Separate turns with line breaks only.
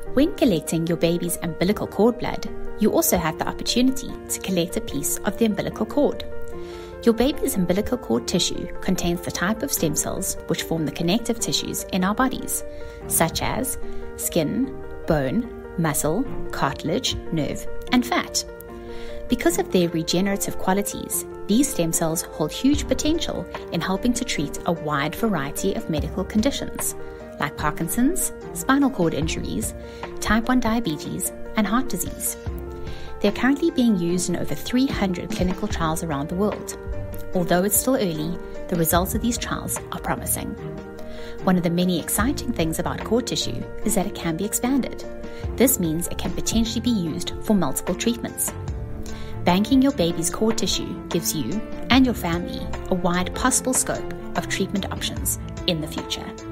When collecting your baby's umbilical cord blood, you also have the opportunity to collect a piece of the umbilical cord. Your baby's umbilical cord tissue contains the type of stem cells which form the connective tissues in our bodies, such as skin, bone, muscle, cartilage, nerve, and fat. Because of their regenerative qualities, these stem cells hold huge potential in helping to treat a wide variety of medical conditions, like Parkinson's, spinal cord injuries, type 1 diabetes, and heart disease. They're currently being used in over 300 clinical trials around the world. Although it's still early, the results of these trials are promising. One of the many exciting things about cord tissue is that it can be expanded. This means it can potentially be used for multiple treatments. Banking your baby's cord tissue gives you and your family a wide possible scope of treatment options in the future.